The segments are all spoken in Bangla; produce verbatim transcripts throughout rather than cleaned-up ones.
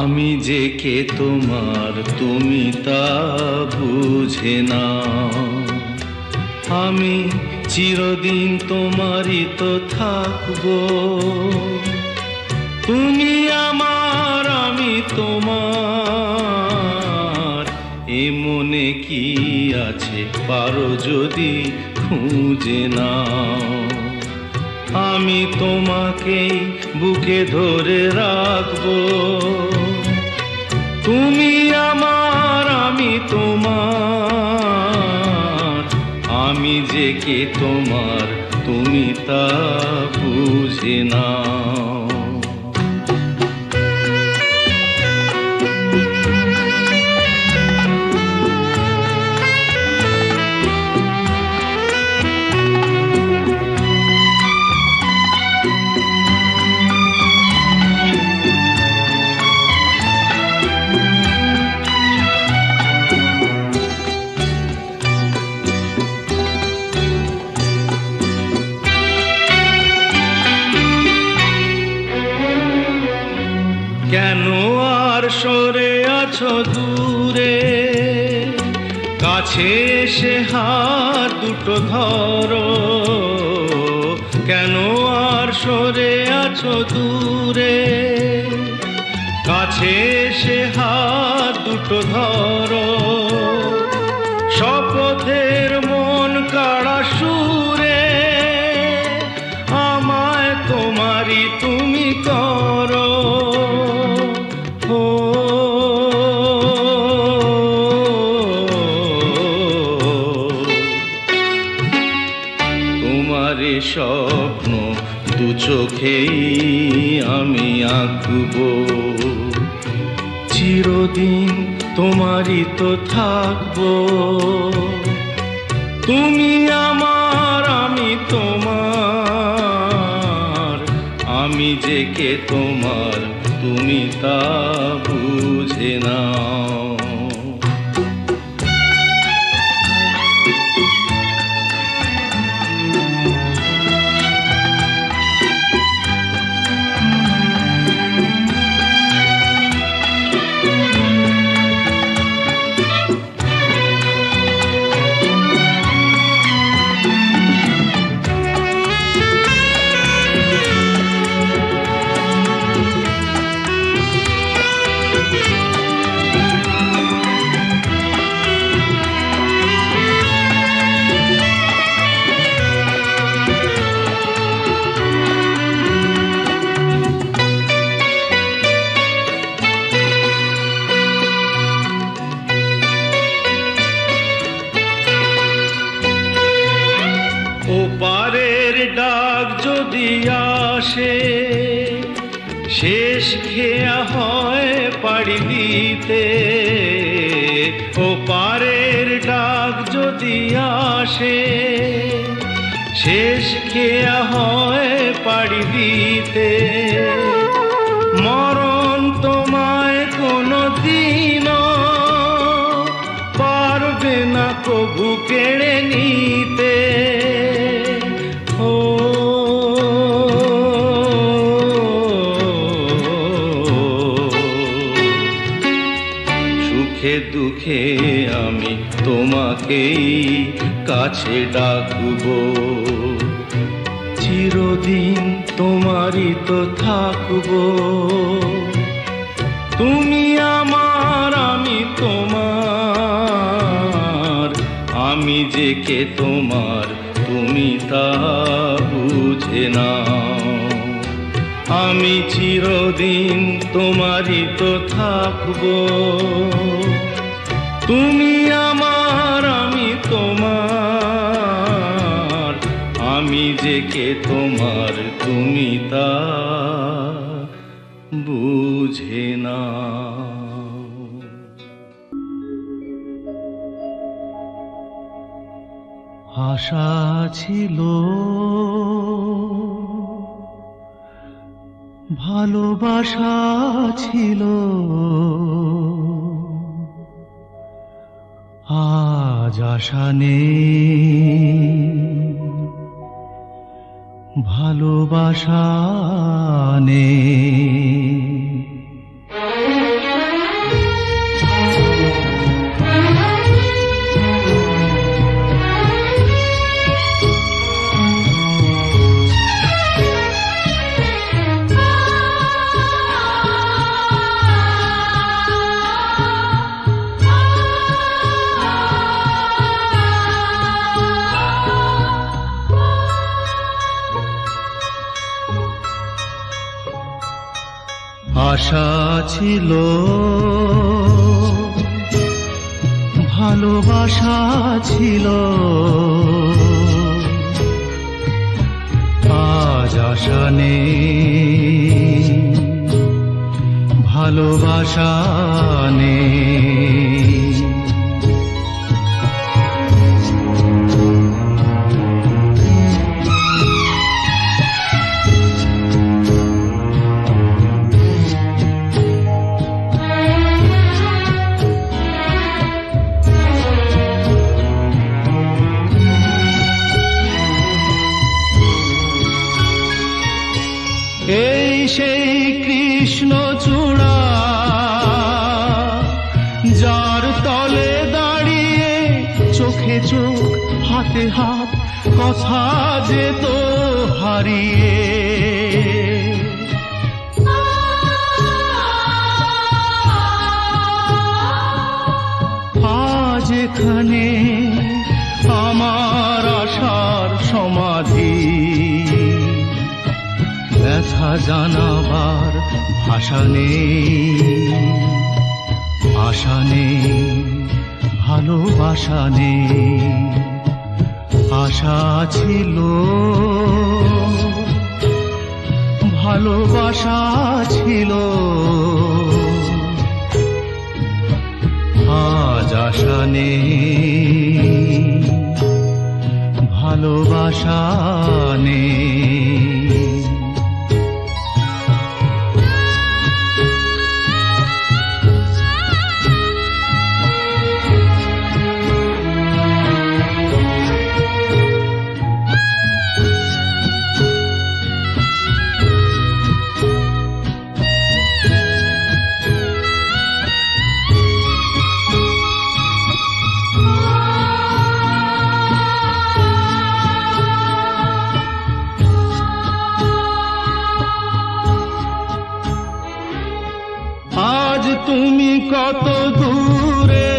আমি যে কে তোমার তুমি তা বুঝে না। আমি চিরদিন তোমারই তো থাকবো। তুমি আমার আমি তোমার, এ মনে কি আছে পারো যদি খুঁজে নাও। আমি তোমাকেই বুকে ধরে রাখবো। তুমি আমার আমি তোমার, আমি যে কে তোমার তুমি তা বুঝে নাও। কেন আর সরে আছো দূরে, কাছে এসে হাত দুটো ধরো। কেন আর সরে আছো দূরে, কাছে এসে হাত দুটো ধরো। শপথের মন কাড়া সুরে আমায় তোমারই তুমি করো। তোমারে স্বপ্ন দু চোখেই আমি আঁকবো। চিরদিন তোমারই তো থাকবো। তুমি আমার আমি তোমার, আমি যে কে তোমার তুমি তা বুঝে নাও। ওপারের ডাক যদি আসে, শেষ খেয়া হয় পাড়ি দিতে। ওপারের ডাক যদি আসে, শেষ খেয়া হয় পাড়ি দিতে। মরণ তোমায় কোনো দিনও পারবে না কবু কেড়ে নিতে। সুখে দুঃখে আমি তোমাকেই কাছে ডাকবো। চিরদিন তোমারই তো থাকবো। তুমি আমার আমি তোমার, আমি যে কে তোমার তুমি তা বুঝে নাও। আমি চিরদিন তোমারই তো থাকবো। তুমি আমার আমি তোমার, আমি যে কে তোমার তুমি তা বুঝে নাও। আশা ছিল ভালোবাসা ছিল, আজ আশা নেই ভালোবাসা নেই। আশা ছিল, ভালোবাসা ছিল, আজ আশা নেই, ভালোবাসা নেই। এই সেই কৃষ্ণচূড়া যার তলে দাঁড়িয়ে চোখে চোখ হাতে হাত কথা যেত হারিয়ে। আজ এখানে আমার আশার সমাধি, ব্যথা জানাবার ভাষা নেই, আশা নেই, ভালোবাসা নেই। আশা ছিল, ভালোবাসা ছিল, আজ আশা নেই, ভালোবাসা নেই। তুমি কত দূরে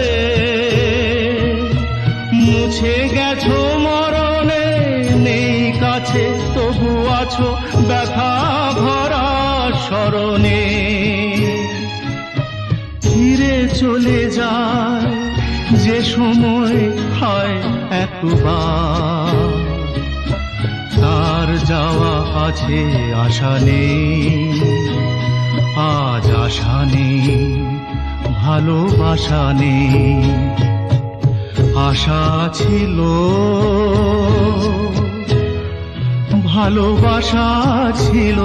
মুছে গেছো মরণে, নেই কাছে তবু আছো ব্যথা ভরা স্মরণে। ফিরে চলে যায় যে সময় হয় একবার, তার যাওয়া আছে আশা নেই, আজ আশা নেই, ভালোবাসা নেই। আশা ছিল, ভালোবাসা ছিল,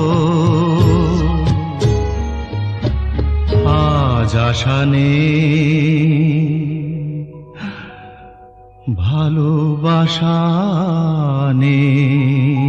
আজ আশা নেই, ভালোবাসা নেই।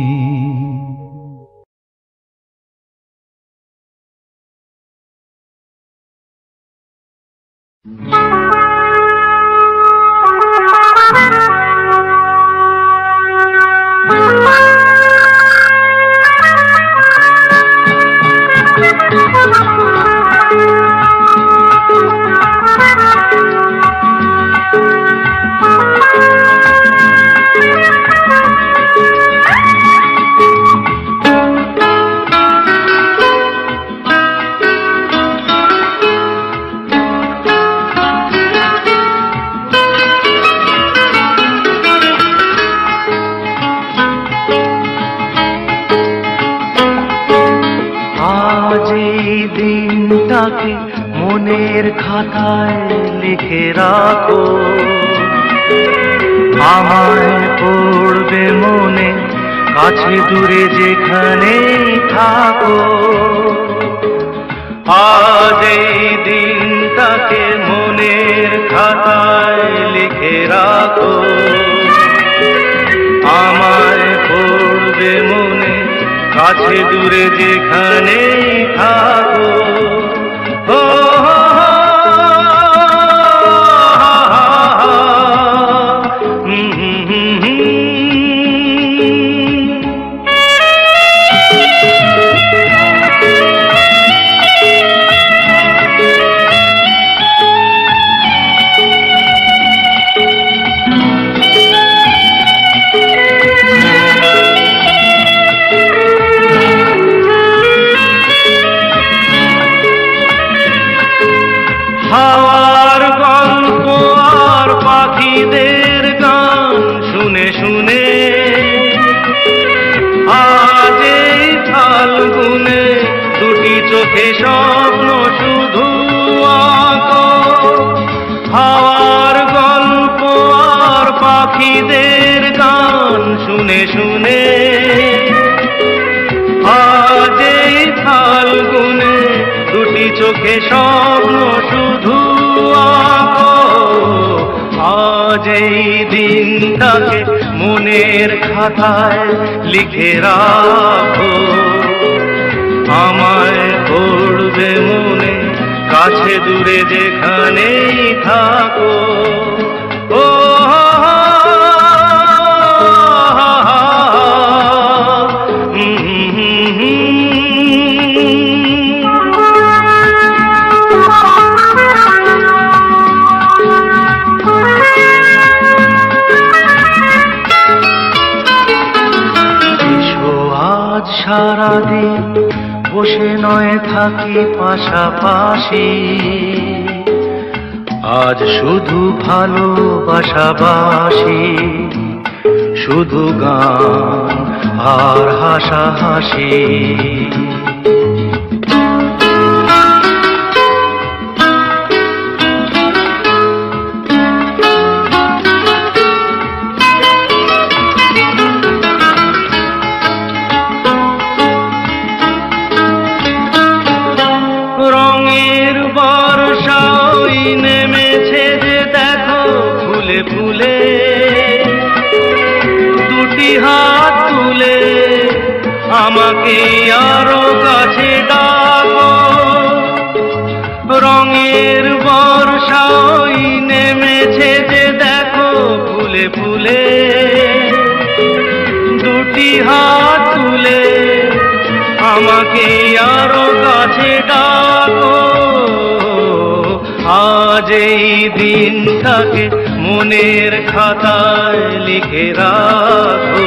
মনের খাতায় লিখে রাখো, আমায় পড়বে মনে, কাছে দূরে যেখানে থাকো। আজ এই দিনটাকে মনের খাতায় লিখে রাখো, আমায় পড়বে মনে, কাছে দূরে যেখানে থাকো। চোখে স্বপ্ন শুধু আঁকো, হাওয়ার গল্প আর পাখিদের গান শুনে শুনে। আজ এই ফাল্গুনে দুটি চোখে স্বপ্ন শুধু আঁকো, আজ এই দিনটাকে মনের খাতায় লিখে রাখো। আমায় পড়বে মনে কাছে দূরে যেখানেই থাকো। ও সারাদিন বসে নয় থাকি পাশাপাশি, আজ শুধু ভালোবাসাবাসি, শুধু গান আর হাসাহাসি। নেমেছে যে দেখো ফুলে ফুলে, দুটি হাত তুলে আমাকে আরো কাছে ডাকো। রঙের বর্ষাই নেমেছে যে দেখো ফুলে ফুলে, দুটি হাত তুলে আমাকে আরো কাছে ডাকো। আজ এই দিনটাকে মনের খাতায় লিখে রাখো।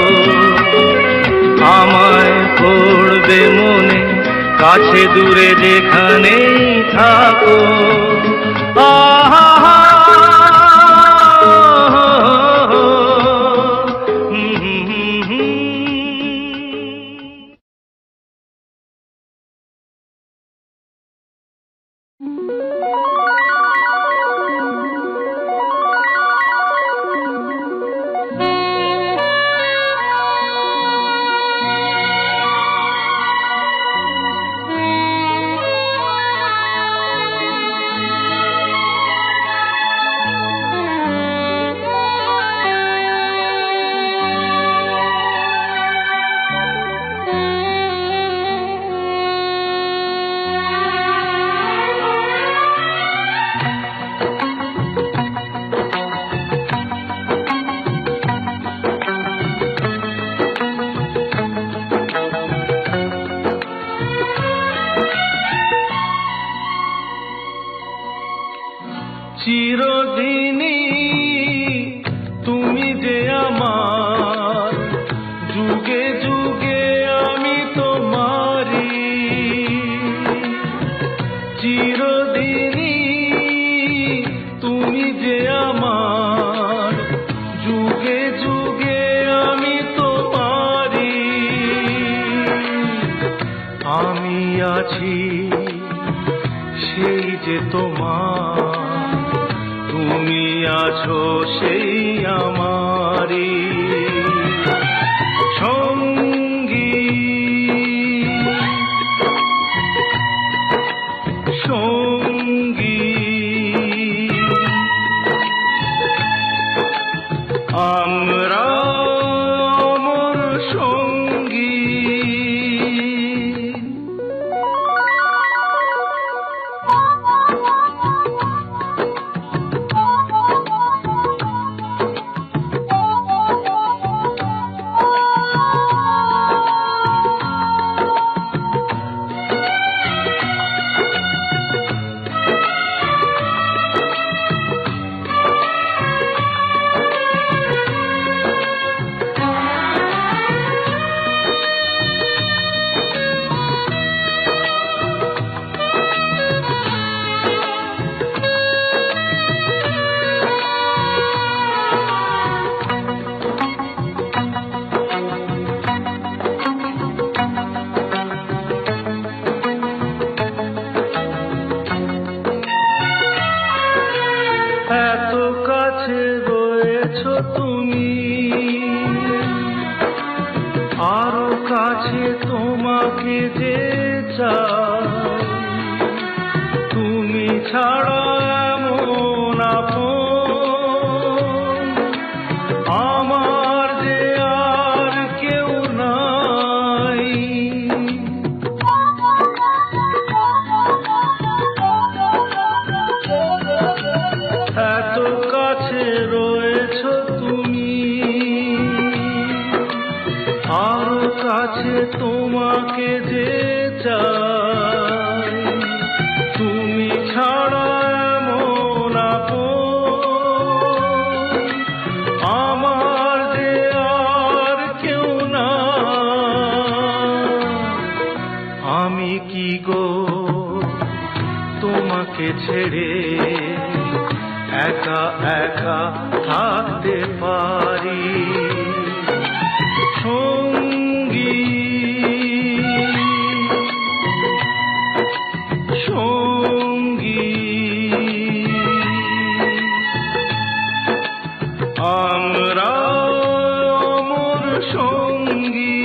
আমায় পড়বে মনে কাছে দূরে যেখানেই থাকো। আহা চিরদিনই তুমি যে আমার, যুগে যুগে আমি তোমারি। চিরদিনই তুমি যে আমার, যুগে যুগে আমি তোমারি। আমি আছি সেই যে তোমার, তুমি আছো সেই আমারি সঙ্গী। সঙ্গী আমরা অমর সঙ্গী। তোমাকে যে চাই, তুমি ছাড়া এমন আপন আমার যে আর কেউ নাই। এত কাছে রয়েছো তুমি, আরো কাছে তোমাকে যে চাই, তুমি ছাড়া এমন আপন আমার যে আর কেউ না। আমি কি গো তোমাকে ছেড়ে একা একা থাকতে পারি? সঙ্গী সঙ্গী আমরা অমর সঙ্গী।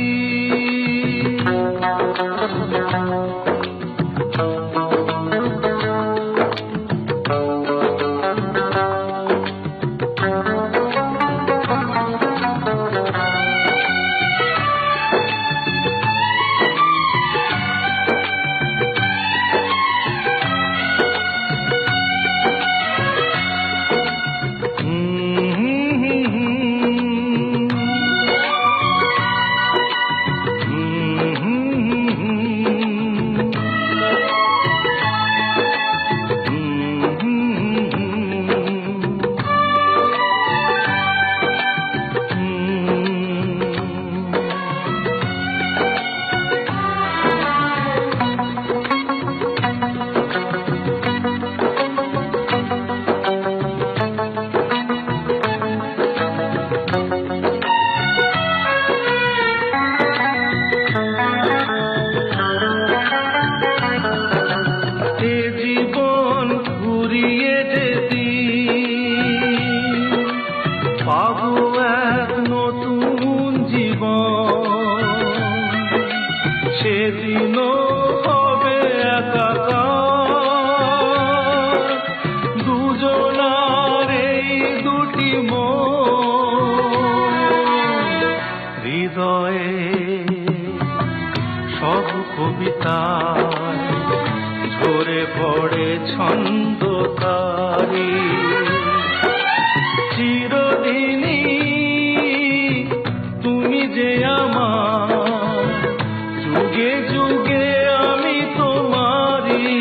সেদিনও হবে একাকার দুজনার এই দুটি মন। হৃদয়ে সব কবিতায় ঝরে পড়ে ছন্দকারী। চিরদিনই তুমি যে আমার, যুগে যুগে আমি তোমারি।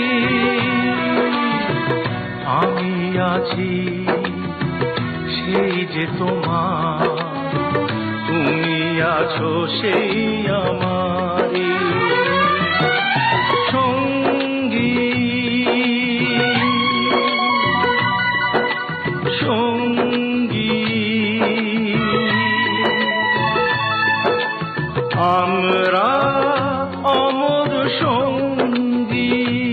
আমি আছি সেই যে তোমার, তুমি আছো সেই আমারি। সঙ্গী সঙ্গী আমরা অমর সঙ্গী।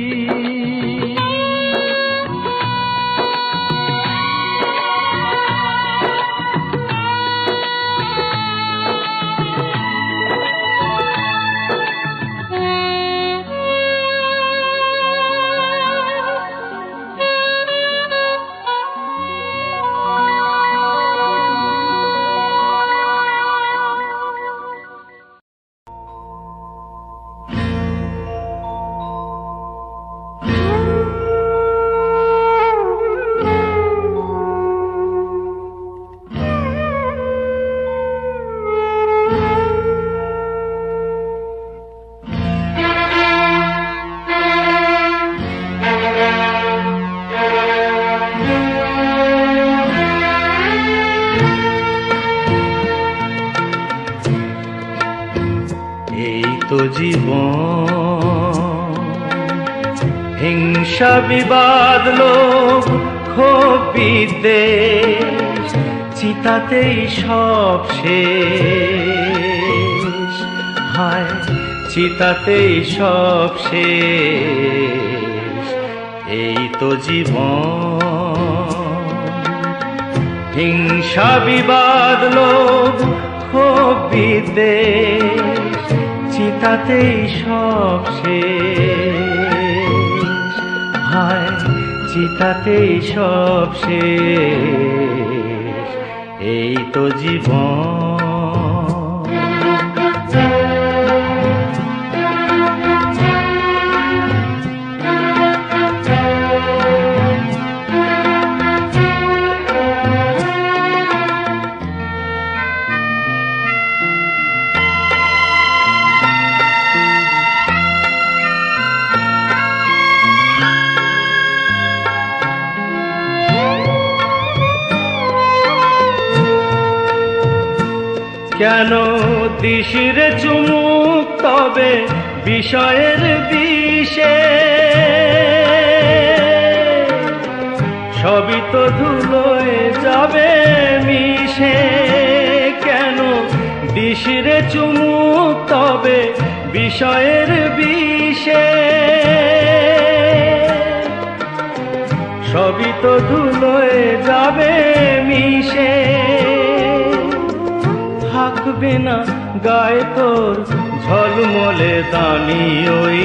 তো জীবন হিংসা বিবাদ লোভ ক্ষোভ বিদ্বেষ চিতাতেই সব শেষ। হায় চিতাতেই সব শেষ। এই তো জীবন হিংসা বিবাদ লোভ ক্ষোভ বিদ্বেষ চিতাতেই সব শেষ, হায় চিতাতেই সব শেষ, এই তো জীবন। কেন দিশিরে চুমুক তবে বিষয়ের বিষে, সবই তো ধুলোয় যাবে মিশে। কেন দিশিরে চুমুক তবে বিষয়ের বিষে, সবই তো ধুলোয় যাবে মিশে। থাকবে না গায়ে তোর ঝলমলে দামি ওই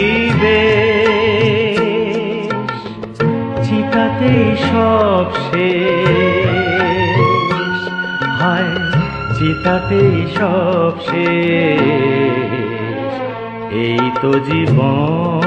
বেশ, চিতাতেই সব শেষ, হায় চিতাতেই সব শেষ, এই তো জীবন।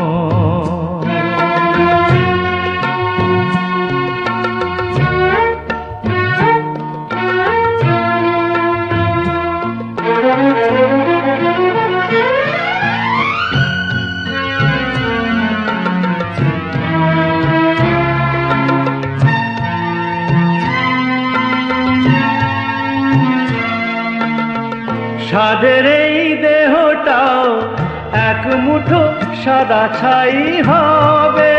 সাদের এই দেহটাও এক মুঠো সাদা ছাই হবে,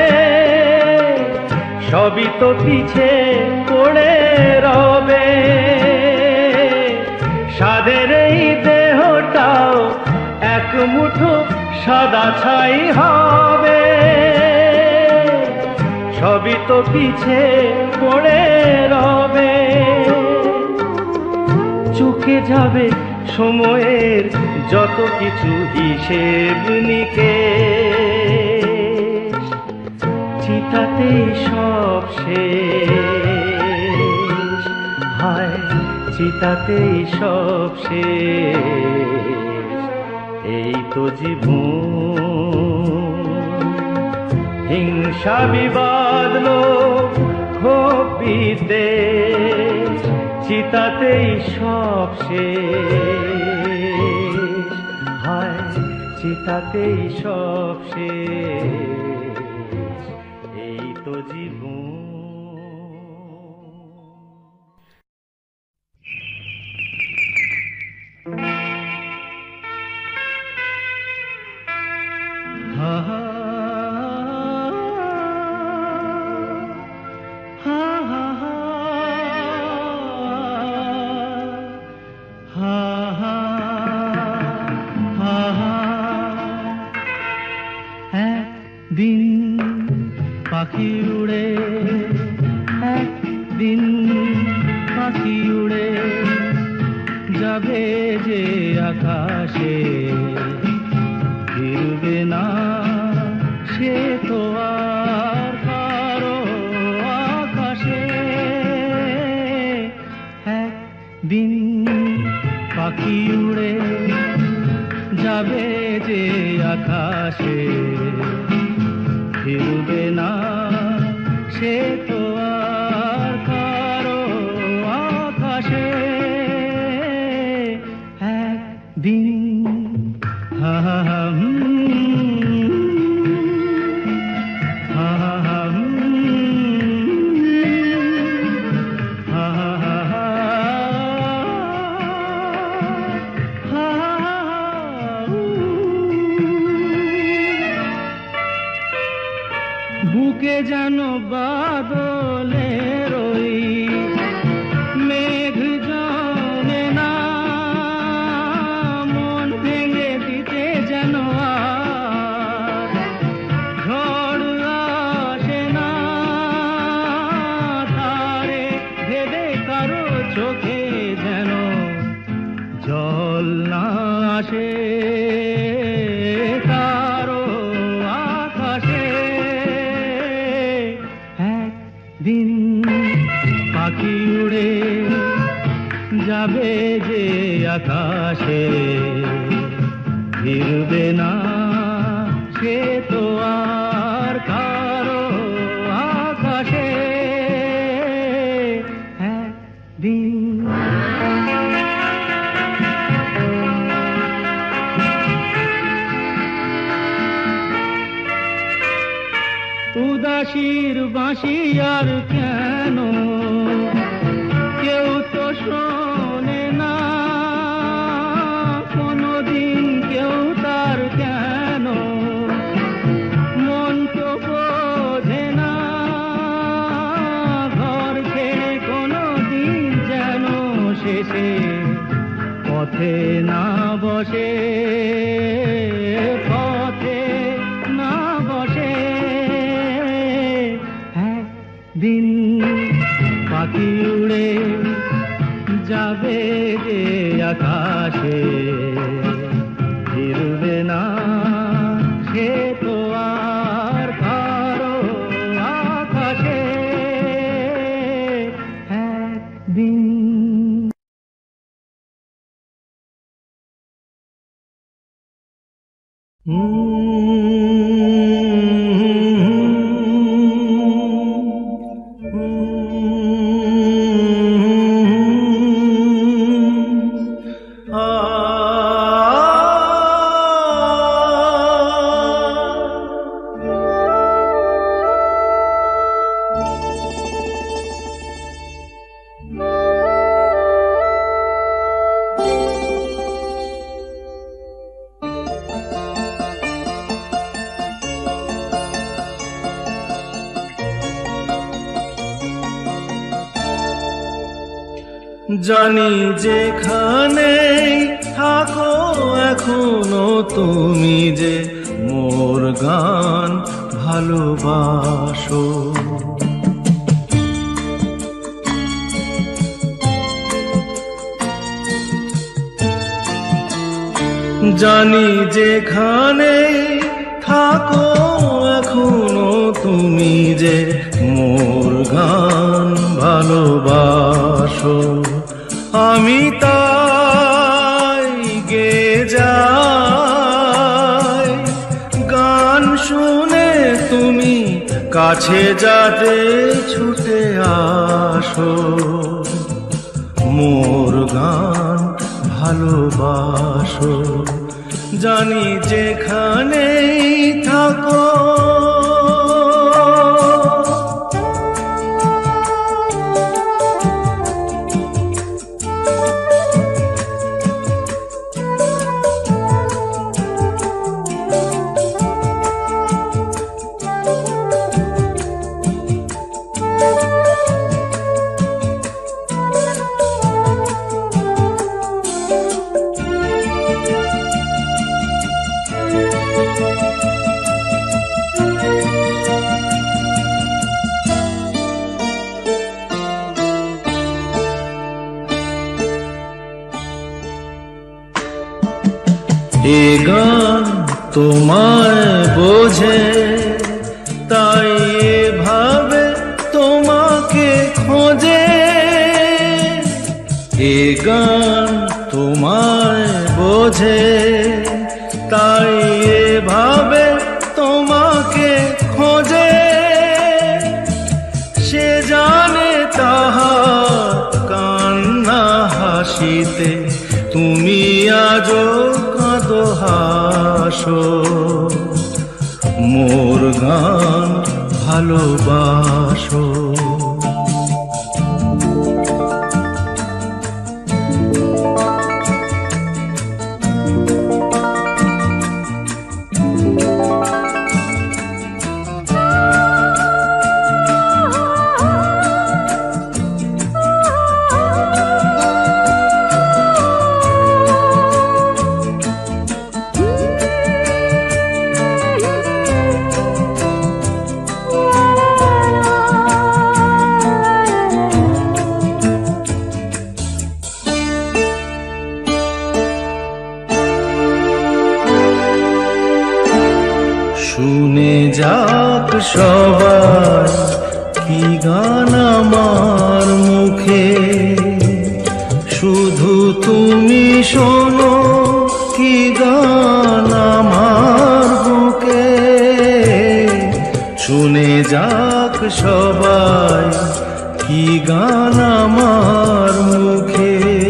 সবই তো পিছে পড়ে রবে। সাদের এই দেহটাও এক মুঠো সাদা ছাই হবে, সবই তো পিছে পড়ে রবে। চুকে যাবে সময়ের যত কিছু হিসেব নিকেশ, চিতাতেই সব শেষ, হায় চিতাতেই সব শেষ, এই তো জীবন। হিংসা বিবাদ লোভ ক্ষোভ বিদ্বেষ, চিতাতেই সব শেষ, হায় চিতাতেই সব শেষ, এই তো জীবন। হা হা পাখি উড়ে, একদিন পাখি উড়ে যাবে যে আকাশে, ফিরবে না সে তো আর কারো আকাশে। একদিন পাখি উড়ে যাবে যে আকাশে, ফিরবে না সে তো আর কারো আকাশে। একদিন হা হা বুকে যেন বাদলের ওই মেঘ জমে না, মন ভেঙে দিতে যেন আর ঝড় আসে না। তারে ভেবে কারো চোখে যেন জল না আসে। আকাশে ফিরবে না সে তো আর কারো আকাশে একদিন। উদাসীর বাঁশি আর কেন কেউ তো শোনে না, কোনদিন কেউ তার কেন মন তো বোঝে না। ঘর ছেড়ে কোনদিন যেন শেষে পথে না বসে, পথে না বসে দিন। পাখি উড়ে যাবে যে আকাশে ফিরবে না সে তো আর কারো আকাশে একদিন। জানি যেখানে থাকো এখনো তুমি যে মোর গান ভালোবাসো। জানি যেখানে থাকো এখনো তুমি যে মোর গান ভালোবাসো। আমি তাই গে যাই গান শুনে তুমি কাছে যাতে ছুটে আসো। মোর গান ভালোবাসো। জানি যেখানেই থাকো এ গান তোমায় বোঝে তাই এভাবে তোমাকে খোঁজে। এ গান তোমায় বোঝে তাই এভাবে তোমাকে খোঁজে। সে জানে তাহার কান্না হাসিতে তুমি আজো কাঁদো হাসো। মোর গান ভালোবাসো। শুনে যাক সবাই কি গান আমার মুখে, শুধু তুমি শোনো কি গান আমার বুকে, শুনে যাক সবাই কি গান আমার মুখে।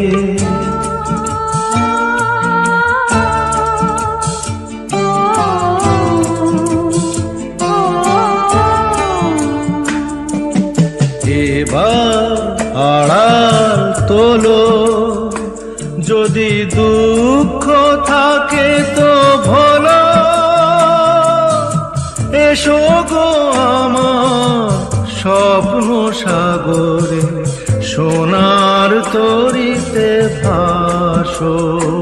এবার আড়াল তোলো, যদি দুঃখ থাকে তো ভোলো, এসো গো আমার স্বপ্ন সাগরে, সোনার তরিতে ভাসো।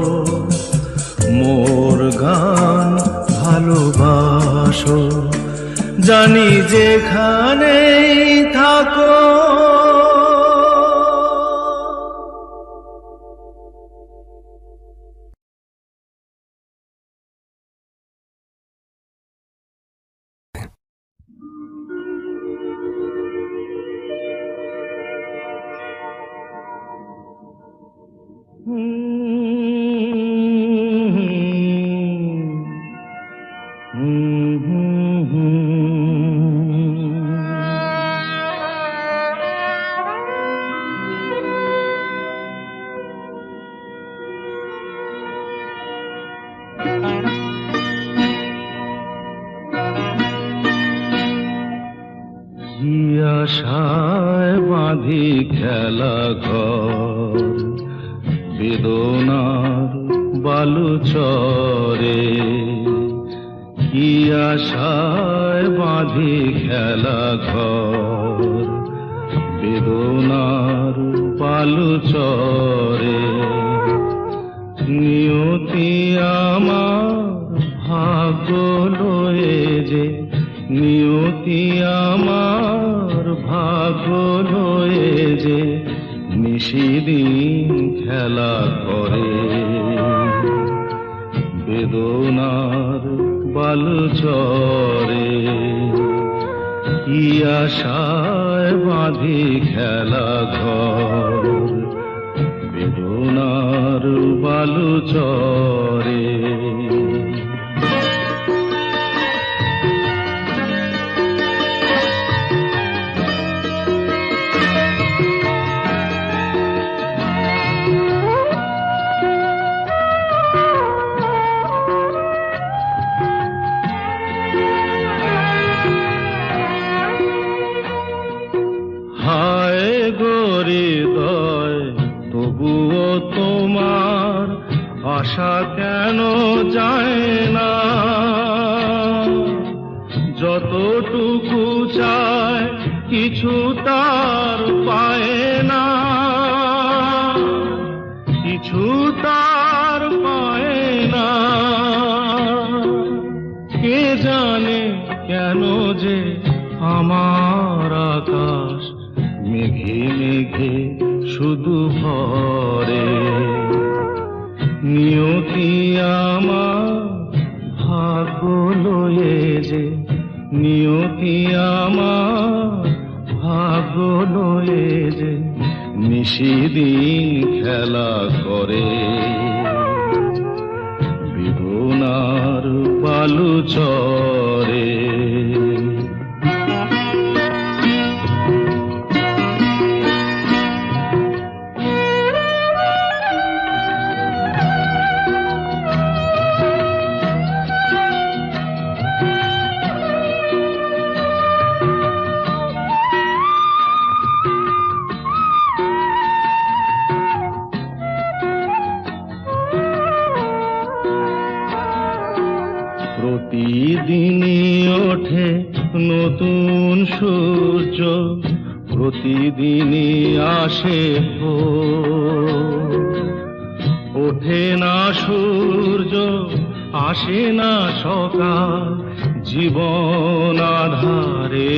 মোর গান ভালোবাসো, জানি যেখানেই থাকো। আশায় বাঁধি খেলা ঘর, বেদনার বালু চরে। কি আশায় বাঁধি খেলা ঘর, বেদনার বালু চরে। নিয়তি আমার ভাগ্য লয়ে যে, নিয়তি আমার ভাগ্য লয়ে যে, নিশিদিন খেলা করে। বেদনার বালু চরে, কি আশায় বাঁধি খেলা ঘর, বেদনার বালু চরে। আশা কেন যায় না, যতটুকু চায় কিছু তার পায় না, কিছু তার পায় না। কে জানে কেন যে আমার আকাশ মেঘে মেঘে শুধু ভরে। নিয়তি আমার ভাগ্য লয়ে যে, নিয়তি আমার ভাগ্য লয়ে যে, নিশিদিন খেলা করে। বেদনার বালু চরে। প্রতিদিনই ওঠে নতুন সূর্য, প্রতিদিনই আসে ভোর। ওঠে না সূর্য, আসে না সকাল, জীবন আধারে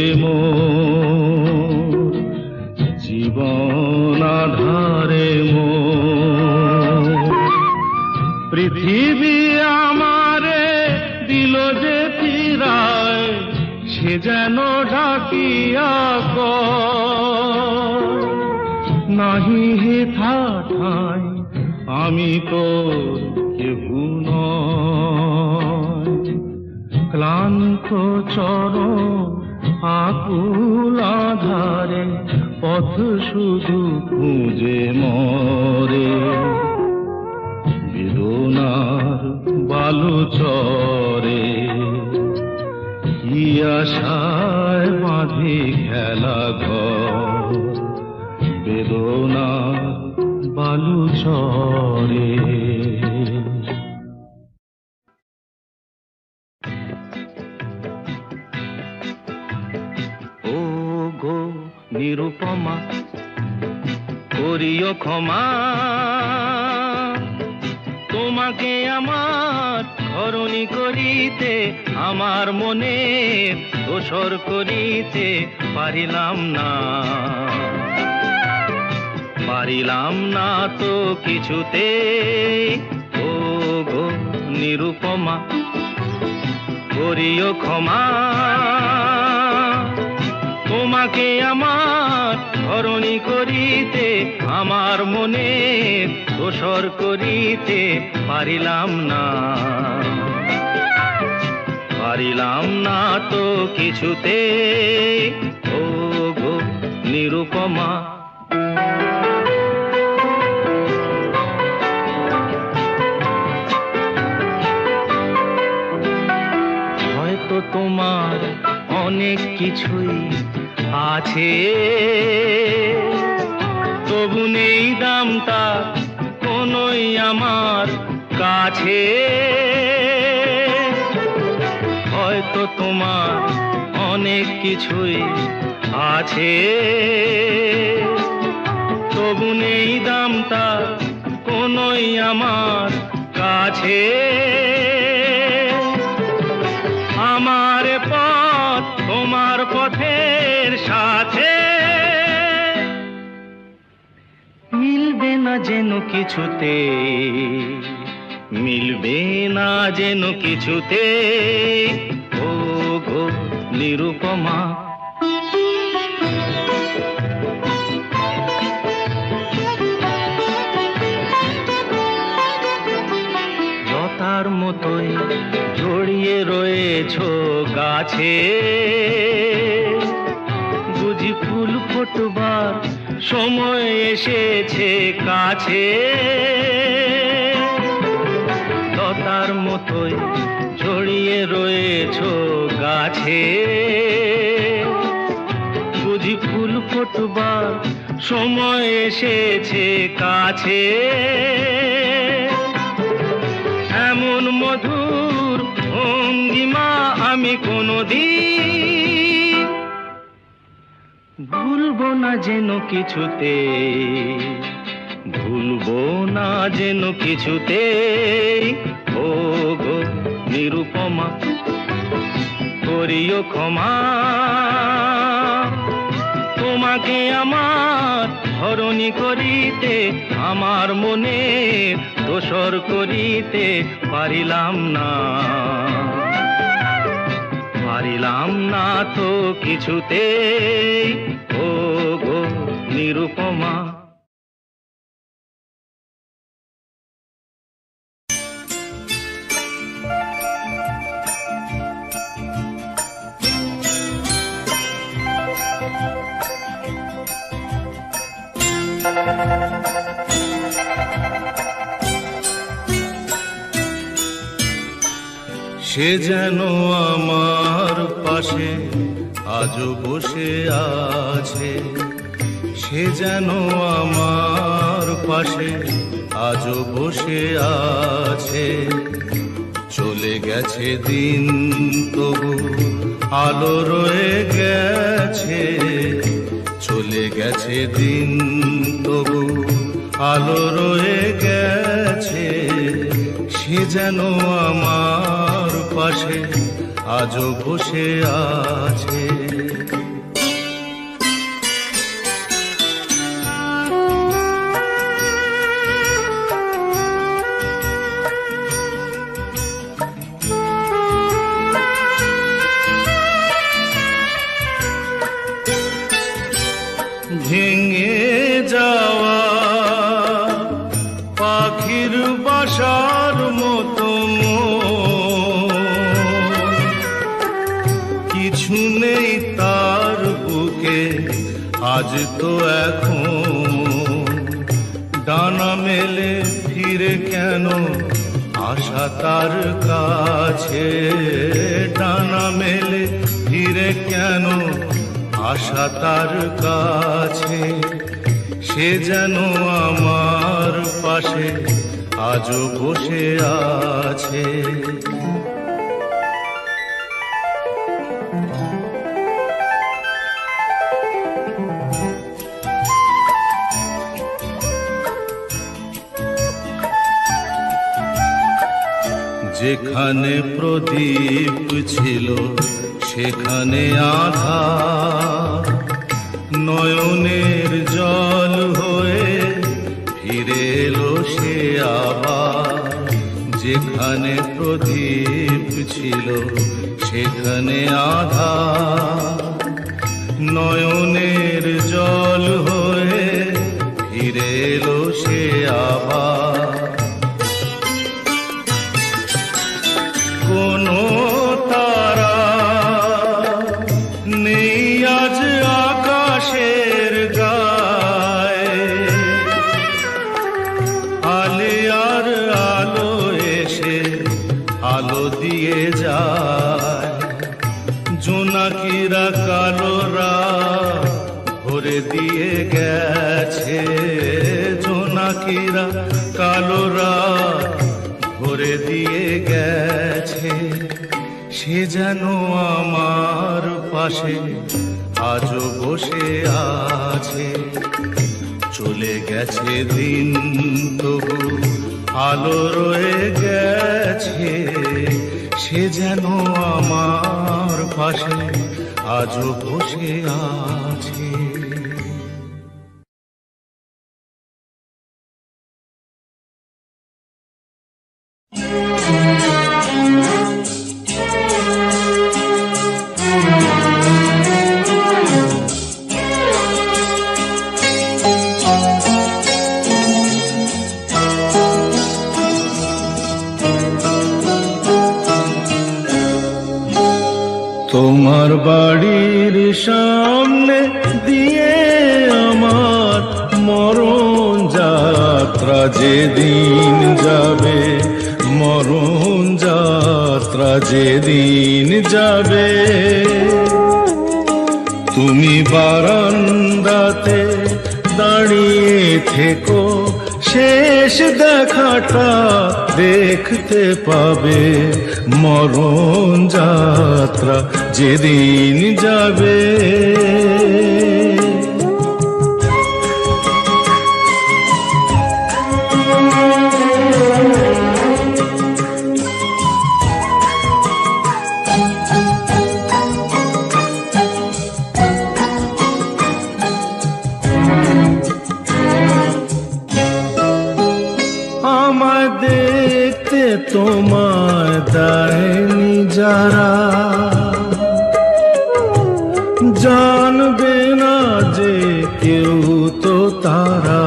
মোর, জীবন আধারে মোর। পৃথিবী আমারে দিল যে ফিরায়, সে যেন ডাকিয়া কয়, নাহি হেথা ঠাঁই আমি তোর কেহু নয়। ক্লান্ত চরণ আকুল আধারে পথ শুধু খুঁজে মরে। বেদনার বালু চরে কি আশায় বাঁধি খেলা ঘর। বেদনার বালু চরে। ও গো নিরুপমা করিও ক্ষমা, তোমাকে আমার ধরণী করিতে আমার মনে দোসর করিতে পারিলাম না। পারিলাম না তো কিছুতে। ও গো নিরুপমা করিও ক্ষমা, তোমাকে আমার ধরণী করিতে আমার মনে দোসর করিতে পারিলাম না। পারিলাম না তো কিছুতে। ও গো নিরুপমা। হয়তো তোমার অনেক কিছুই আছে, তবু নেই দাম তার কোনোই আমার কাছে। হয়তো তোমার অনেক কিছুই আছে, তবু নেই দাম তার কোনোই আমার কাছে। আমার পথ তোমার পথের সাথে মিলবে না যেন কিছুতে, মিলবে না যেন কিছুতে। ও গো নিরুপমা। লতার মতোই জড়িয়ে রয়েছ গাছে, বুঝি ফুল ফোটবার সময় এসেছে কাছে। লতার মতোই জড়িয়ে রয়েছ গাছে, বুঝি ফুল ফোটবার সময় এসেছে কাছে। এমন মধুর ভঙ্গিমা আমি কোনদিন ভুলবো না যেন কিছুতে, ভুলবো না যেন কিছুতে। ও গো নিরুপমা করিও ক্ষমা, তোমাকে আমার ধরণী করিতে আমার মনে দোসর করিতে পারিলাম না। পারিলাম না তো কিছুতে। ও গো নিরুপমা। সে যেন আমার পাশে আজও বসে আছে, সে যেন আমার পাশে আজও বসে আছে। চলে গেছে দিন তবু আলো রয়ে গেছে, চলে গেছে দিন তবু আলো রয়ে গেছে। সে যেন আমার পাশে আজও বসে আছে। ভেঙে যাওয়া পাখি তার বুকে আজ তো এখন ডানা মেলে ফিরে কেন আশা তার কাছে, ডানা মেলে ফিরে কেন আশা তার কাছে। সে যেন আমার পাশে আজও বসে আছে। যেখানে প্রদীপ ছিল সেখানে আধার, নয়নের জল হয়ে ফিরে এলো সে আবার। যেখানে প্রদীপ ছিল সেখানে আধার, নয়নের জল হয়ে ফিরে এলো সে আবার। কোনো তারা নেই আজ আকাশের গায়ে, আলে আর আলো এসে আলো দিয়ে যায়। জোনাকিরা কালো রাত ভরে দিয়ে গেছে, জোনাকিরা কালো রাত ভরে দিয়ে গেছে। সে যেন আমার পাশে আজও বসে আছে। চলে গেছে দিন তবু আলো রয়ে গেছে। সে যেন আমার পাশে আজও বসে আছে। তোমার বাড়ির সামনে দিয়ে আমার মরণ যাত্রা যেদিন যাবে, মরণ যাত্রা যেদিন যাবে। তুমি বারান্দাতে দাঁড়িয়ে থেকো, শেষ দেখাটা দেখতে পাবে। মরণ যাত্রা যেদিন যাবে, আমায় দেখতে তোমায় দেয়নি যারা, জানবে না যে কেউ তো তারা।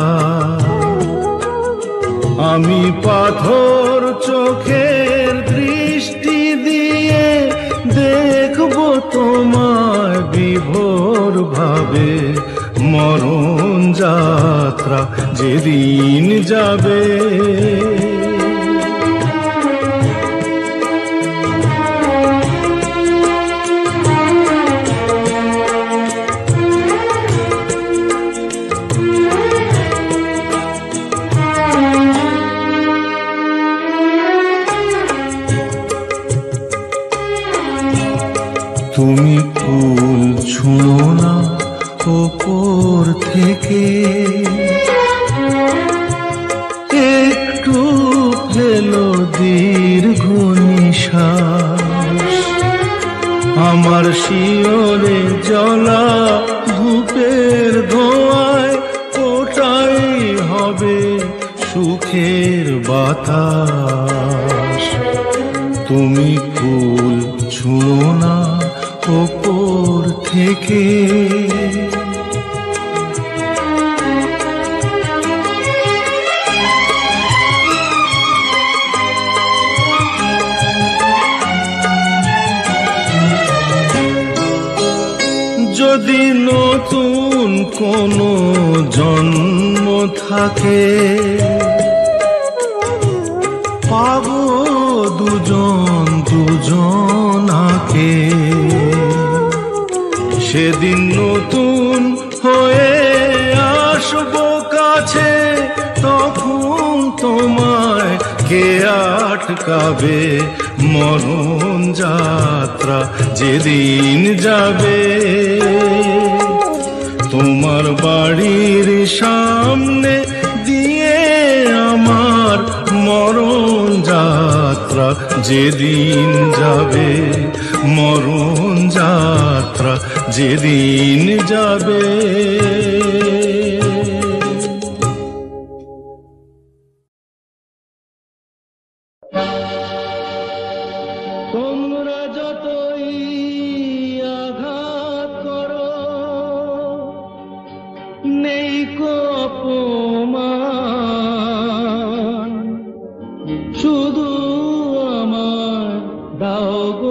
আমি পাথর চোখের দৃষ্টি দিয়ে দেখবো তোমায় বিভোর ভাবে। মরণ যাত্রা যেদিন যাবে, তুমি ফুল ছুঁয়ো না ওপর থেকে, একটু ফেলো দীর্ঘ নিঃশ্বাস। আমার শিয়রে জ্বলা ধূপের ধোঁয়ায় ওটাই হবে সুখের বাতাস। তুমি ফুল ছুঁয়ো না ওপর থেকে, যদি নতুন কোনো জন্ম থাকে, পাবো দুজন দুজনাকে। সেদিন নতুন হয়ে আসবো কাছে, তখন তোমায় কে আটকাবে? মরণ যাত্রা যেদিন যাবে, তোমার বাড়ির সামনে দিয়ে আমার মরণ যাত্রা যেদিন যাবে, মরণ যাত্রা যেদিন যাবে। তোমরা যতই আঘাত করো, নেই কো অপমান, শুধু আমার দাও গো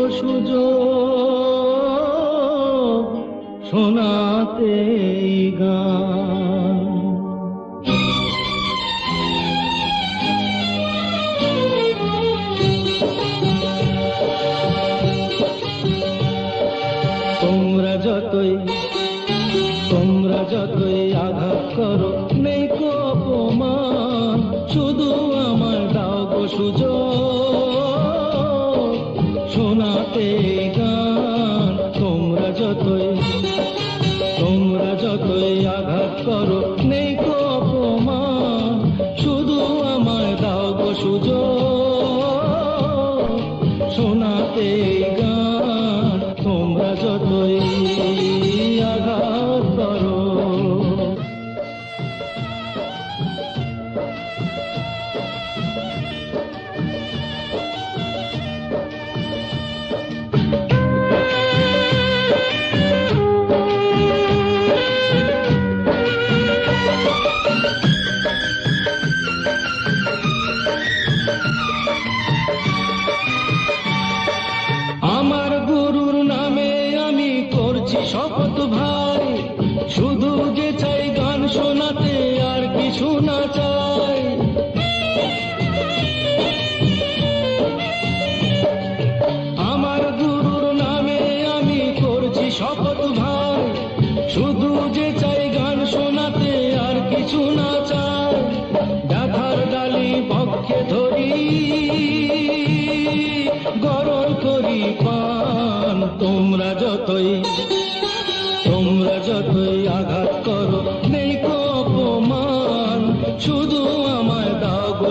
সুযোগ শোনাতে গান। তোমরা যতই তোমরা যতই আঘাত করো, নেই কো অপমান, শুধু আমার দাও গো সুযোগ শোনাতে গান। তোমরা যতই তোমরা যতই আঘাত করো, নেই কো অপমান, শুধু আমার দাও গো সুযোগ শোনাতে গান। তোমরা যতই আঘাত করো। আমার গুরুর নামে আমি করছি শপথ ভাই, শুধু যে চাই গান শোনাতে, আর কিছু না চাই। আমার গুরুর নামে আমি করছি শপথ ভাই, শুধু যে চাই গান শোনাতে, আর কিছু না চাই। ব্যথার ডালি পক্ষে ধরি, গরল করি পান। তোমরা যতই তোমরা যতই আঘাত করো, নেই কো অপমান, শুধু আমায় দাও গো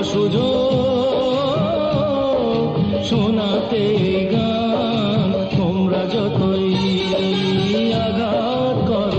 সুযোগ শোনাতে গান। তোমরা যতই আঘাত করো।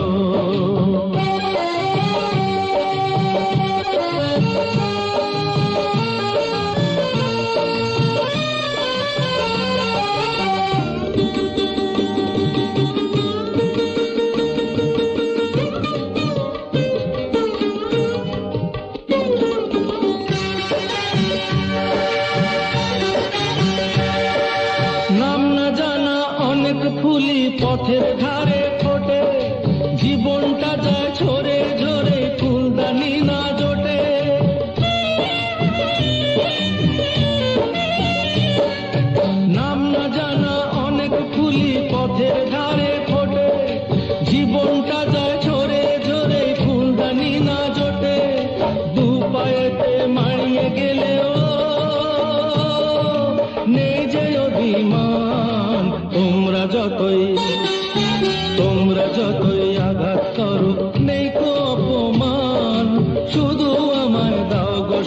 নাম না জানা অনেক ফুলি পথের ধারে ফোটে, জীবনটা যায় ঝরে ঝরে, ফুলদানি না জোটে। নাম না জানা অনেক ফুলি পথের ধারে ফোটে, জীবনটা যায় ঝরে ঝরে, ফুলদানি না জোটে। দু পায়েতে মারিয়ে গেলেও নেই যে অভিমান। তোমরা যতই তোমরা যতই আঘাত করো, নেই কো অপমান, শুধু আমায় দাও গো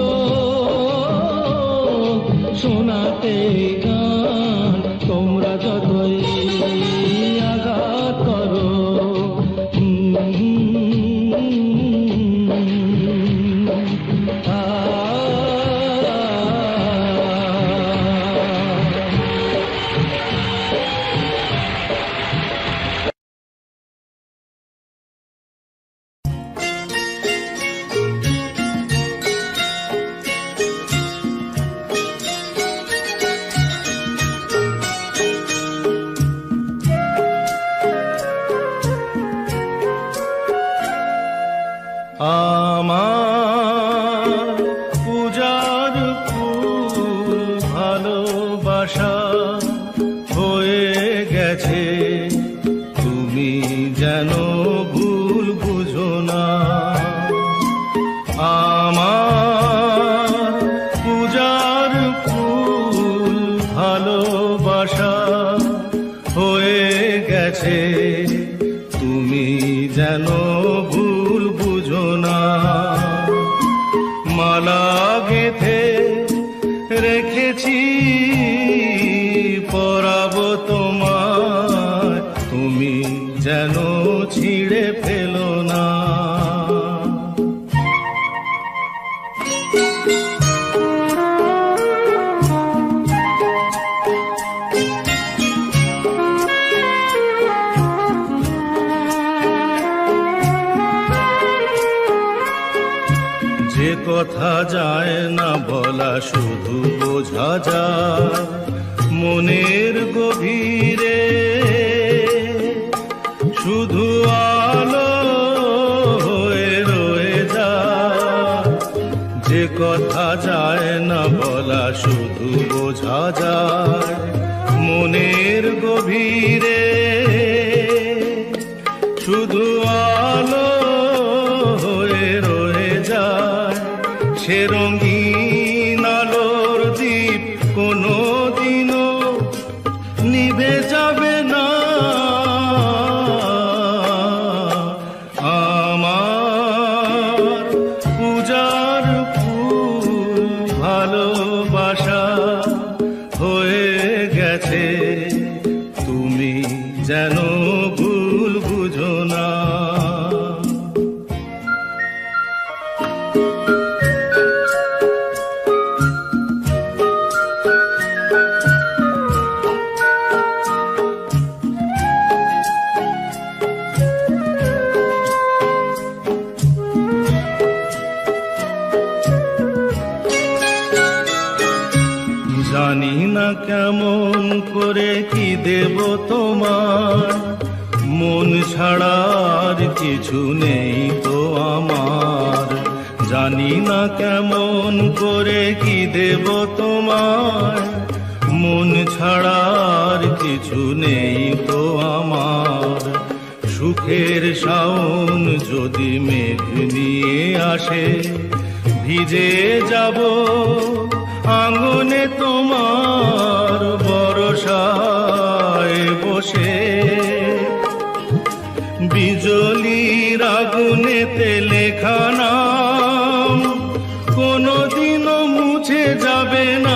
সুযোগ শোনাতে গান। তোমরা যতই আঘাত করো। গেছে তুমি যেন ভুল বুঝো না। আমার পূজার ফুল ভালোবাসা হয়ে গেছে তুমি যেন ভুল বুঝো না। মালা গেঁথে রেখেছি পরাবো তোমায়, তুমি যেন ছিঁড়ে ফেলো না। যে কথা যায় না বলা শুধু বোঝা যায় মনের গভীরে, শুধু আলো হয়ে রয়ে যায়। যে কথা যায় না বলা শুধু বোঝা যায় মনের গভীরে, শুধু আলো হয়ে রয়ে যায়। সে রঙিন আলোর দ্বীপ কোনো দিনও নিভে যাবে না। আমার পূজার ফুল ভালোবাসা হয়ে গেছে তুমি যেন ভুল বুঝো না। জানি না কেমন করে কি দেব তোমার, মন ছাড়ার কিছু নেই তো আমার। জানি না কেমন করে কি দেব তোমার, মন ছাড়ার কিছু নেই তো আমার। সুখের শাওন যদি মেঘ নিয়ে আসে ভিজে যাব আঙ্গনে তোমার বরসায় বসে। বিজলির আগুনেতে লেখা নাম কোনোদিনও মুছে যাবে না।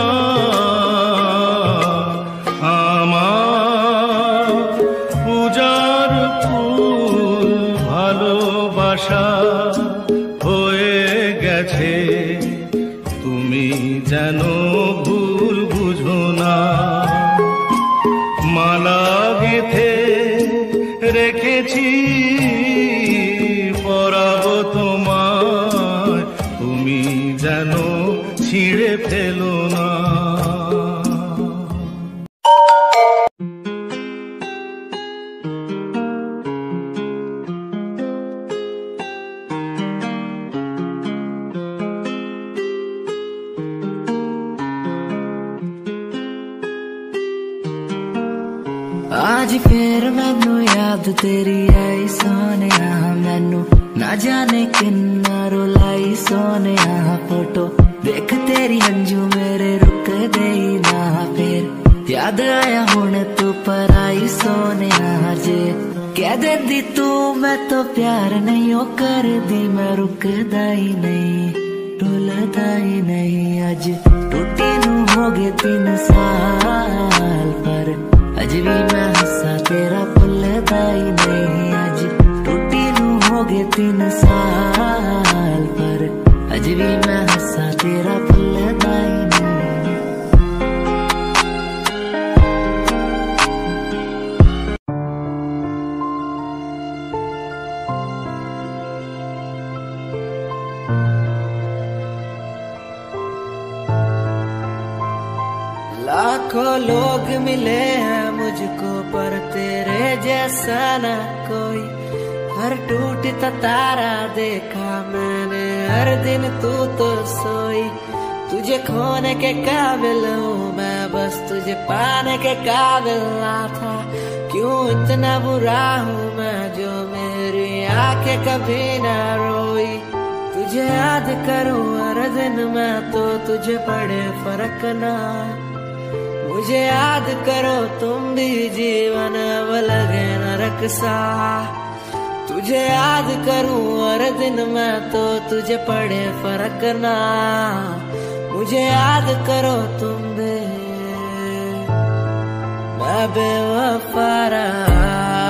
আমার পূজার ফুল ভালোবাসা হয়ে গেছে তুমি যেন ভুল বুঝো না। মালা গেঁথে রেখেছি পরাবো তোমায়, তুমি যেন ছিঁড়ে ফেলো না। आज फिर मैनू याद तेरी आई सोने, मैनू ना जाने किन्ना रुलाई सोने। फोटो देख तेरी हंजू मेरे रुक दे ना, फिर याद आया हुण तू पर आई सोने। जे कह देंदी तू मैं तो प्यार नहीं ओ कर दी, मैं रुकदा ही नहीं टुलदा ही नहीं। अज टूटी नू हो गए तीन साल पर अज भी मैं हंसा तेरा भुलदा ही नहीं। अज टूटी नू हो गए तीन साल पर अज भी मैं हंसा तेरा भुलदा ही नहीं। लाखों लोग मिले हैं मुझको पर तेरे जैसा ना कोई। हर टूटता तारा देखा मैंने हर दिन तू तो सोई। तुझे खोने के काबिल हूँ मैं बस तुझे पाने के काबिल ना था। क्यों इतना बुरा हूँ मैं जो मेरी आंखें कभी ना रोई। तुझे याद करूँ हर दिन मैं तो तुझे पड़े फर्क ना। मुझे याद करो तुम भी जीवन अब लगे नरक सा। तुझे याद करूँ हर दिन मैं तो तुझे पड़े फर्क ना। मुझे याद करो तुम भी मैं बेवफा रहा।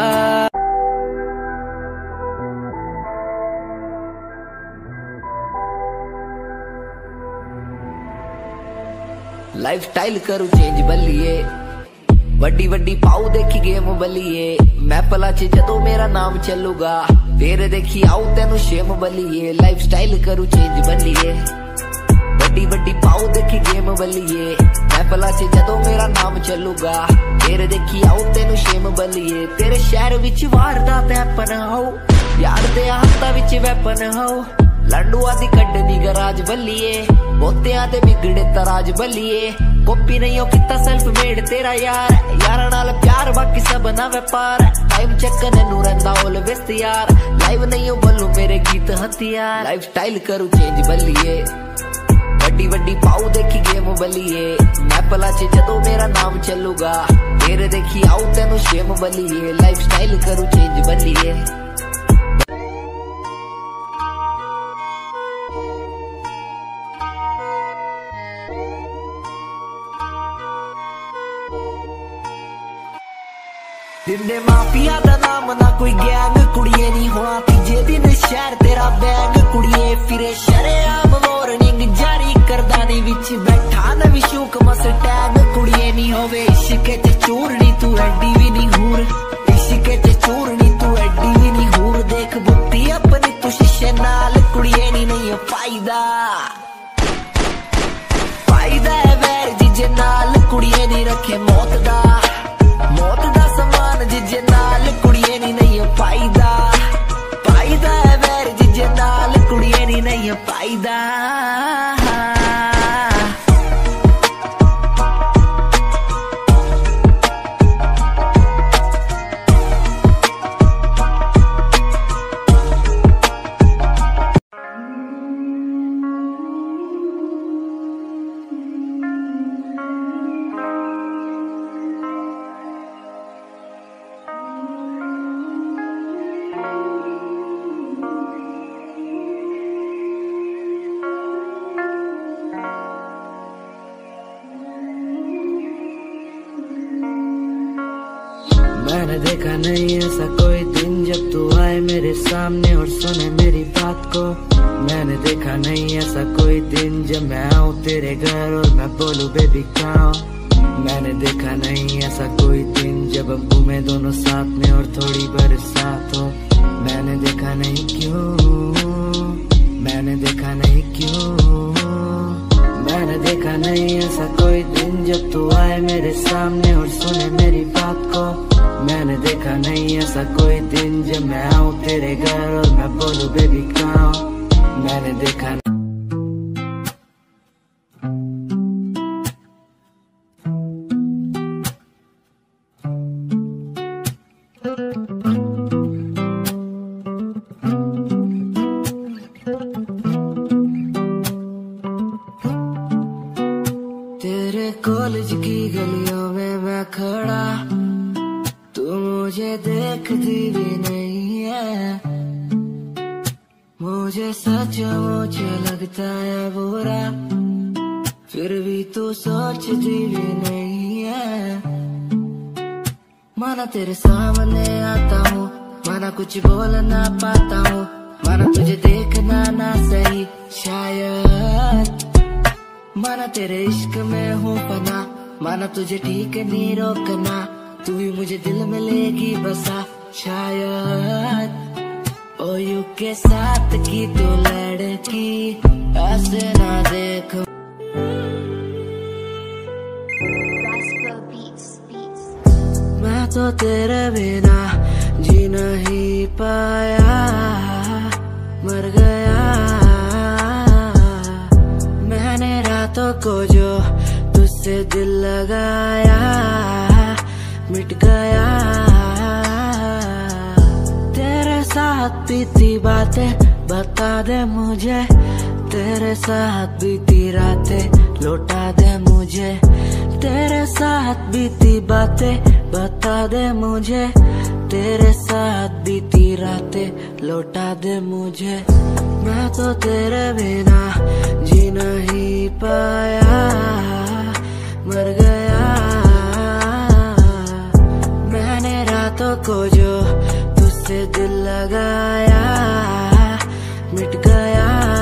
लाइफ स्टाइल करूँ चेंज बलिए, वड्डी वड्डी पाऊ देखी गेम बलिए। मैं पला च जदों मेरा नाम चलूगा फिर देखी आऊ तेनू शेम बलिए। लाइफ स्टाइल करूँ चेंज बलिए, वड्डी वड्डी पाऊ देखी गेम बलिए। मैं पला च जदों मेरा नाम चलूगा फिर देखी आऊ तेनू शेम बलिए। तेरे शहर विच वारदात हैपन हो, यार दे हाथा विच वैपन हो। लंडुआ दी कड्डनी गराज बलिए, बोतियां ते बिगड़े तराज बलिए। कॉपी नहीं हो किता सेल्फ मेड तेरा यार, यार नाल प्यार बाकी सब ना व्यापार। टाइम चक्कर नू रंदा ऑलवेज तैयार, लाइव नहीं हो बोलू मेरे गीत हथियार। लाइफ स्टाइल करूँ चेंज बलिए, वड्डी वड्डी पाऊ देखी गेम बलिए। मैं पला च जदों मेरा नाम चलूगा फिर देखी आऊ तेनू शेम बलिए। लाइफ स्टाइल करूँ चेंज बलिए। दिंदे माफिया दा नाम ना कोई गैंग कुड़िए नहीं होना तीजे दिन शहर तेरा बैग कुड़िए। फिरे शरेआम वार्निंग जारी करदा नी विच बैठा न विशूक मस टैग कुड़िए नहीं होवे। इश्क च चूरनी तू एडी भी नहीं हूर, इश्क च चूरनी तू एडी भी नहीं हूर। देख बुत्ती अपनी तू शीशे नाल कुड़िए नहीं नहीं फायदा। फायदा है वैर जिजे नाल कुड़िए नहीं रखे मौत दा, मौत दा समान जिजे नाल कुड़िए नी नहीं फायदा। फायदा है वैर जिजे नाल कुड़िए नी नहीं फायदा। मैंने देखा नहीं ऐसा कोई दिन जब तू आए मेरे सामने और सुने मेरी बात को। मैंने देखा नहीं ऐसा कोई दिन जब मैं आऊँ तेरे घर और मैं बोलूँ बेबी कहाँ। मैंने देखा नहीं ऐसा कोई दिन जब अब घूमे दोनों साथ में और थोड़ी बरसात हो। मैंने देखा नहीं क्यों, मैंने देखा नहीं क्यों। मैंने देखा नहीं ऐसा कोई दिन जब तू आए मेरे सामने और सुने मेरी बात को। मैंने देखा नहीं ऐसा कोई दिन जब मैं आऊँ तेरे घर और मैं बोलूँ बेबी कहाँ। मैंने देखा तेरे कॉलेज की गलियों में मैं खड़ा, तू मुझे देखती भी नहीं है। मुझे सचमुच लगता है बुरा, फिर भी तू सोचती भी नहीं है। माना तेरे सामने आता हूँ, माना कुछ बोल ना पाता हूँ, माना तुझे देखना ना सही शायद। माना तेरे इश्क में हूँ पना, माना तुझे ठीक नहीं रोकना, तू भी मुझे दिल में लेगी बसा शायद। ओ यू के साथ की तू लड़की ऐसे ना देख। मैं तो तेरे बिना जी नहीं पाया, मर गया मैंने रातों को जो तुझसे दिल लगाया, मिट गया। साथ बीती बातें बता दे मुझे, तेरे साथ बीती रातें लौटा दे मुझे, तेरे साथ बीती बातें बता दे मुझे, तेरे साथ बीती रातें लौटा दे मुझे। मैं तो तेरे बिना जी नहीं पाया, मर गया मैंने रातों को जो तुझसे दिल लगाया, मिट गया।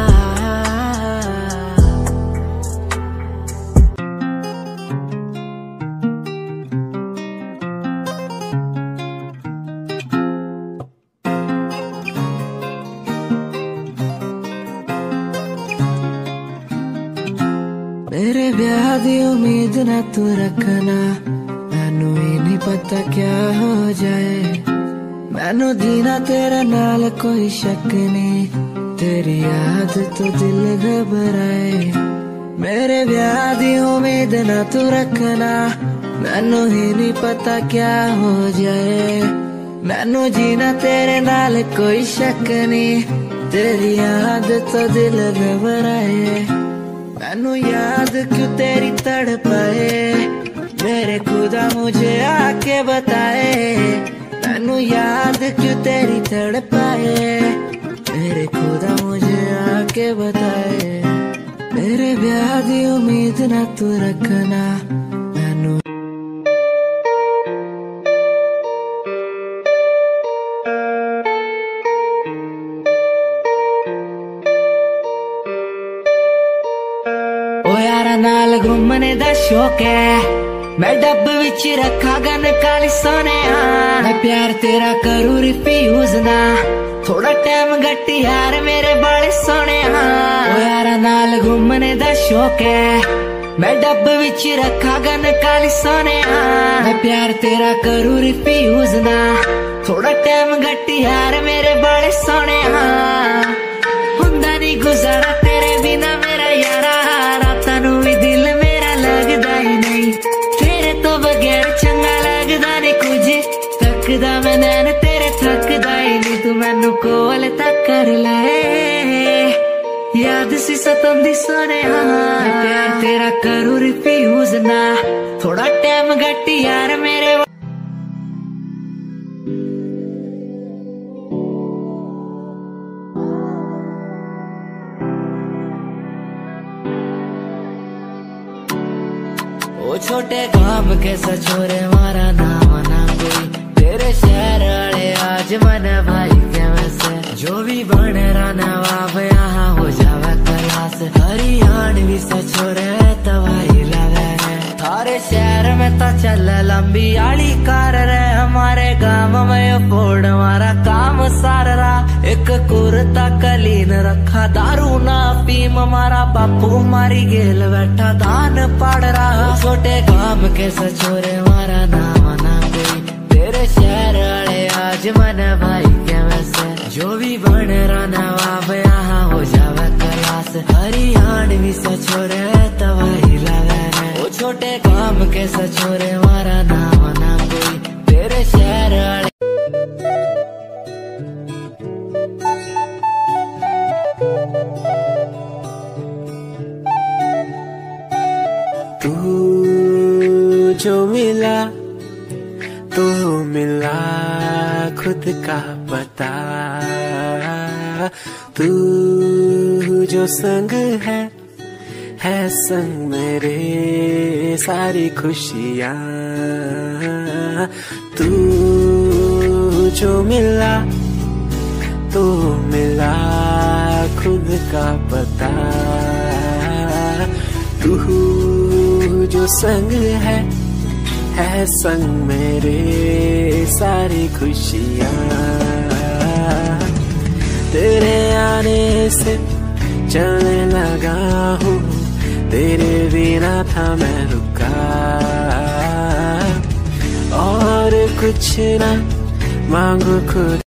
मेरे ब्याह दी उम्मीद ना तू रखना, मैनू ही नहीं पता क्या हो जाए, मैनू जीना तेरे नाल कोई शक नहीं, तेरी याद तो दिल घबराए। मेरे ब्याह दी उम्मीद ना तू रखना, मैनू ही नहीं पता क्या हो जाए, मैनू जीना तेरे नाल कोई शक नहीं, तेरी याद तो दिल घबराए। मैनू याद क्यों तेरी तड़पाए, मेरे खुदा मुझे आके बताए, मैनू याद क्यों तेरी तड़पाए, मेरे खुदा मुझे आके बताए। मेरे ब्याह दी उम्मीद ना तू रखना, मैनू नाल घूमने दा शौक है, मैं डब विच रखा गन काली सोने, मैं प्यार तेरा करूं रिफ्यूज ना, थोड़ा टाइम घट यार मेरे बाले सोने। ओ यारा नाल घूमने दा शौक है, मैं डब विच रखा गन काली सोने, मैं प्यार तेरा करूं रिफ्यूज ना, थोड़ा टाइम घट यार मेरे बाले सोने। हुंदा नहीं गुजारा तेरे बिना मेरा यारा, रातां नूं भी दिल मेरा लगदा ही नहीं, तेरे तो बगैर चंगा लगदा नहीं कुछ, थकदा मैं नैन तेरे थकदा ही नहीं, तू मैनू कोल तक कर ले, याद सी सतंदी सोने। मैं प्यार तेरा करूं रिफ्यूज ना, थोड़ा टाइम घट यार मेरे। ओ छोटे काम के सचोरे मारा नाम ना कोई, तेरे शहर वाले आज मन भाई के वैसे, जो भी बन रहा नवाब यहाँ हो जावे क्लास, हरियाणवी सचोरे तवाई लगे है, थारे शहर में तो चल लंबी आली कार रे, हमारे गांव में फोड़ हमारा काम सार रहा, एक कुर्ता कलीन रखा दारू ना पीम, हमारा बापू मारी गेल बैठा दान पड़ रहा। छोटे काम के सचोरे मारा नाम ना कोई, तेरे शहर वाले आज मन भाई के वैसे, जो भी बन रहा नवाब यहाँ हो जावे क्लास, हरियाणवी सचोरे तवाई लगे है। ओ छोटे काम के सचोरे मारा नाम ना कोई, तेरे शहर वाले। जो मिला तो मिला खुद का पता, तू जो संग है है संग मेरे सारी खुशियाँ, तू जो मिला तो मिला खुद का पता, तू जो संग है है संग मेरे सारी खुशियाँ, तेरे आने से चलने लगा हूँ, तेरे बिना था मैं रुका, और कुछ ना मांगू खुद।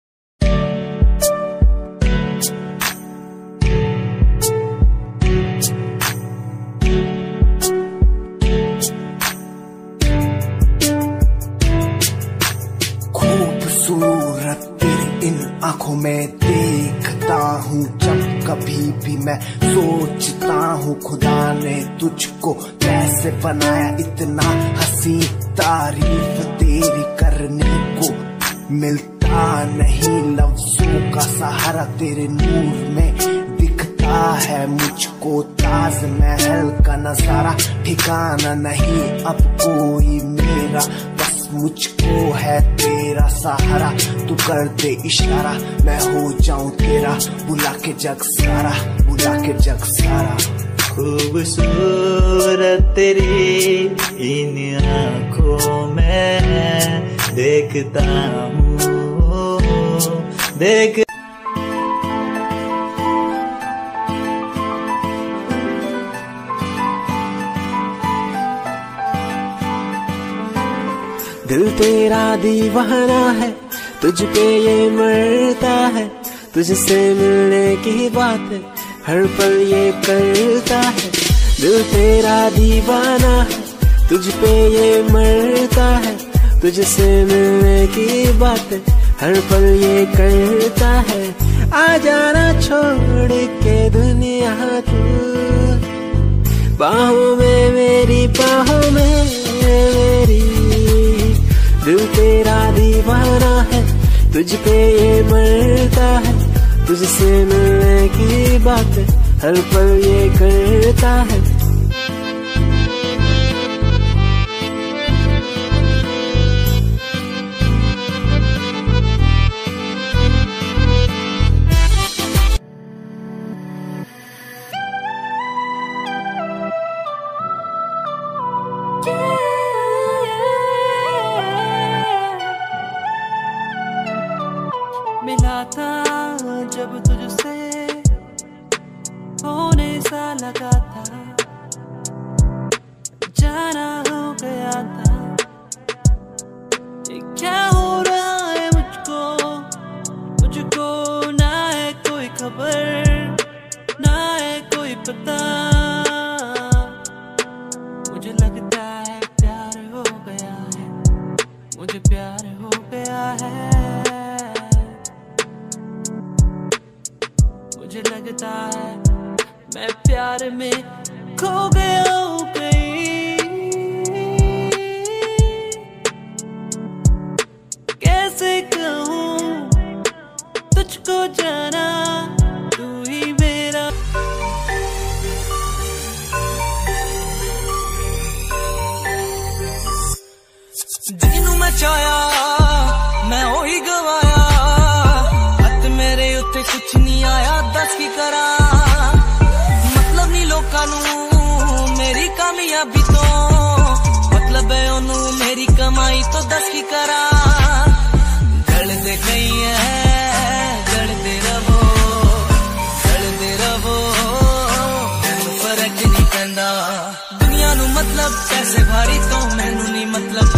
आंखों में देखता हूँ जब कभी भी मैं सोचता हूँ खुदा ने तुझको कैसे बनाया इतना हंसी, तारीफ तेरी करने को मिलता नहीं लफ्जों का सहारा, तेरे नूर में दिखता है मुझको ताज महल का नजारा। ठिकाना नहीं अब कोई मेरा, बस मुझको है तेरा सहारा। तू कर दे इशारा मैं हो जाऊं तेरा, बुला के जग सारा, बुला के जग सारा। खूबसूरत तेरी इन आँखों में देखता हूँ, देख दिल तेरा दीवाना है, तुझ पे ये मरता है, तुझसे मिलने की बात हर पल ये करता है। दिल तेरा दीवाना है, तुझ पे ये मरता है, तुझसे मिलने की बात हर पल ये करता है। आ जाना छोड़ के दुनिया तू, बाहों में मेरी, बाहों में मेरी। दिल तेरा दीवाना है, तुझ पे ये मरता है, तुझसे मिलने की बात हर पल ये करता है। मिला था जब तुझसे होने सा लगा था, जाना हो गया था। ये क्या हो रहा है मुझको, मुझको ना है कोई खबर, ना है कोई पता। मुझे लगता है प्यार हो गया है, मुझे प्यार हो गया है। मुझे लगता है मैं प्यार में खो गया हूँ कहीं। कैसे कहूँ तुझको जाना तू ही मेरा। जिन्नू मैं चाया मैं ओही गवाया, हथ मेरे उत्ते कुछ नहीं आया, दस की करा मतलब नहीं लोकां नू मेरी कामयाबी तो, मतलब है ओनू मेरी कमाई तो, दस की करा। गलदे गई है गलदे रवो, गलदे रवो फर्क नहीं पैंदा। दुनिया नू मतलब पैसे भारी तो मैनू नहीं मतलब